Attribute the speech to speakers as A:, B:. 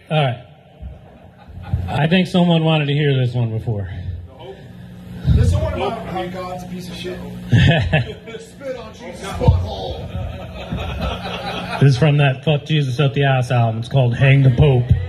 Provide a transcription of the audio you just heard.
A: All right. I think someone wanted to hear this one before.
B: This is one about how God's a piece of shit. Spit on Jesus' butthole.
A: This is from that Fuck Jesus Up the Ass album. It's called Hang the Pope.